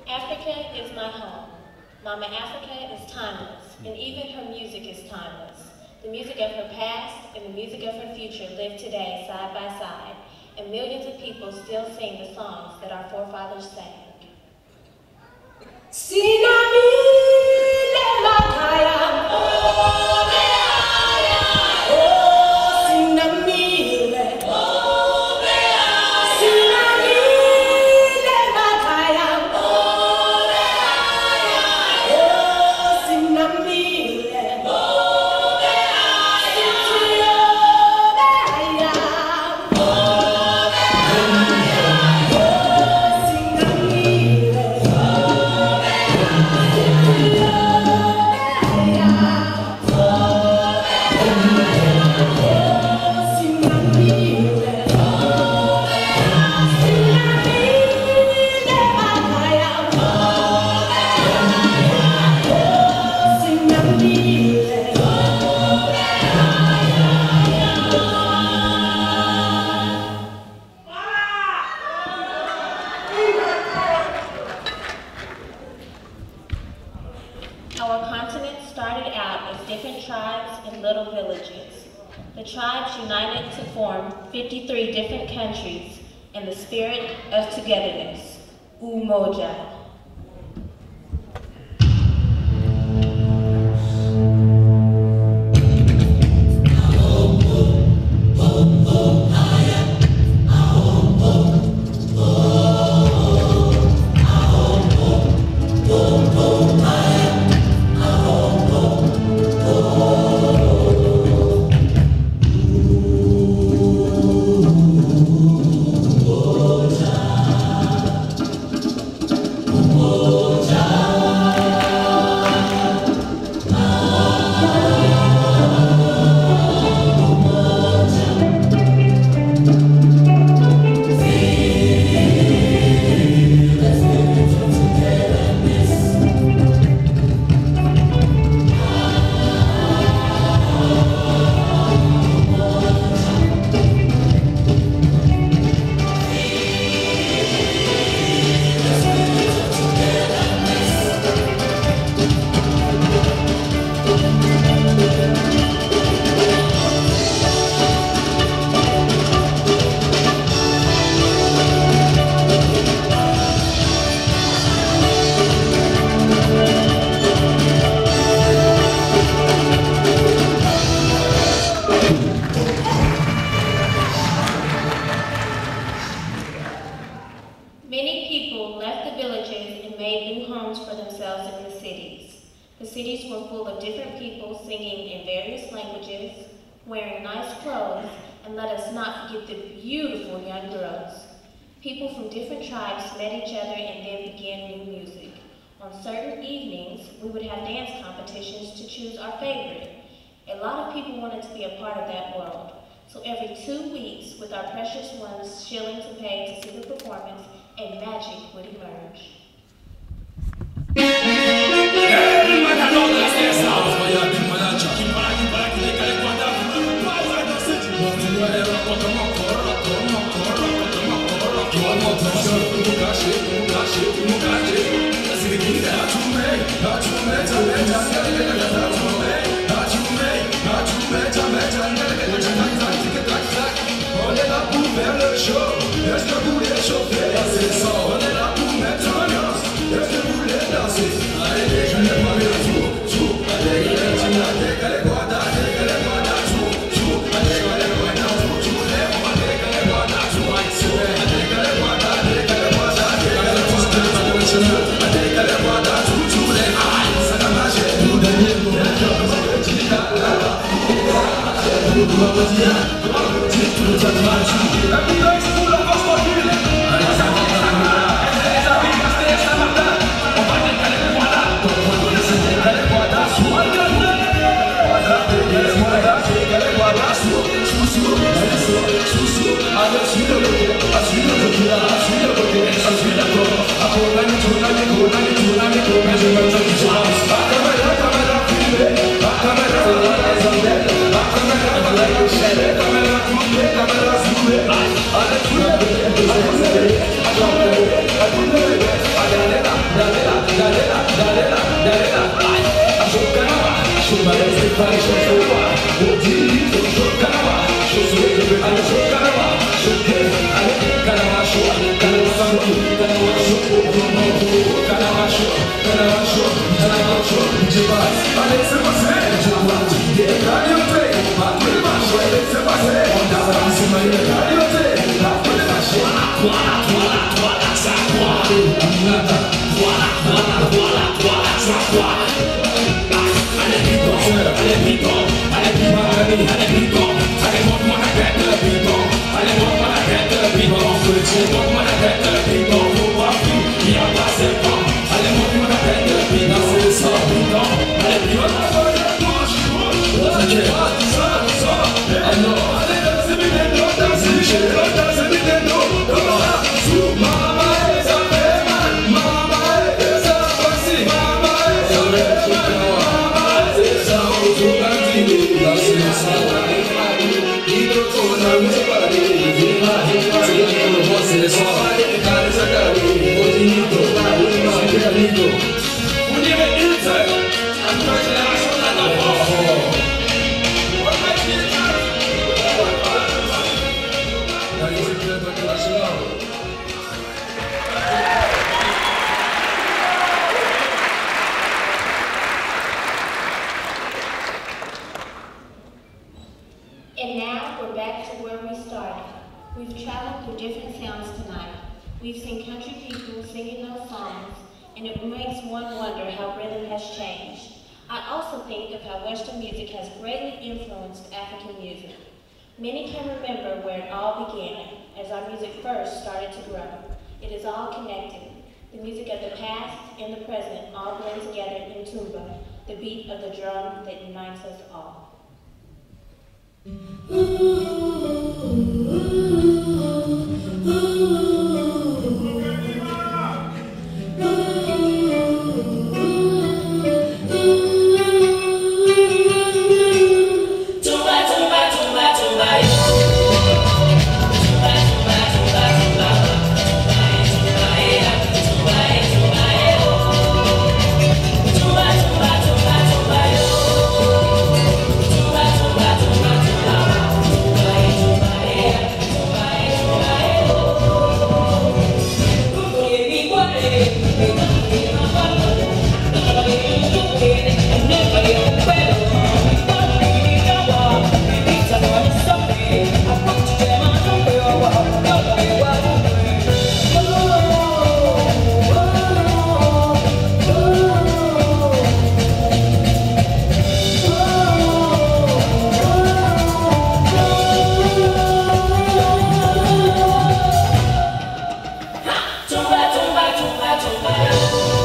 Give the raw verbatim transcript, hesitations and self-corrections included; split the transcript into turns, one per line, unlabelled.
Africa is my home. Mama Africa is timeless, and even her music is timeless. The music of her past and the music of her future live today side by side, and millions of people still sing the songs that our forefathers sang. Our continent started out as different tribes and little villages. The tribes united to form fifty-three different countries in the spirit of togetherness, Umoja. Many people left the villages and made new homes for themselves in the cities. The cities were full of different people singing in various languages, wearing nice clothes, and let us not forget the beautiful young girls. People from different tribes met each other and then began new music. On certain evenings, we would have dance competitions to choose our favorite. A lot of people wanted to be a part of that world. So every two weeks, with our precious ones shilling to pay to see the performance, a magic would emerge.
Est-ce que vous voulez chauffer? C'est ça, on est là pour mettre ambiance. Est-ce que vous voulez danser? Allez, décalez moi le tout, tout. Allez, décalez, décalez quoi da, décalez quoi da, tout, tout. Allez, décalez quoi da, tout, tout. Les moments, décalez quoi da, tout, tout. Décalez quoi da, décalez quoi da, décalez quoi da, tout, tout. Décalez quoi da, tout, tout. Les aïe, ça n'a pas gêné. Nous dernier, nous dernier, nous dernier, nous dernier. Nous dernier, nous dernier, Allez,
And now we're back to where we started. We've traveled through different sounds tonight. We've seen country people singing those songs, and it makes one wonder how rhythm has changed. I also think of how Western music has greatly influenced African music. Many can remember where it all began, as our music first started to grow. It is all connected. The music of the past and the present all blend together in tumba, the beat of the drum that unites us all. Ooh, ooh, ooh, ooh. Tumba, tumba, tumba, tumba.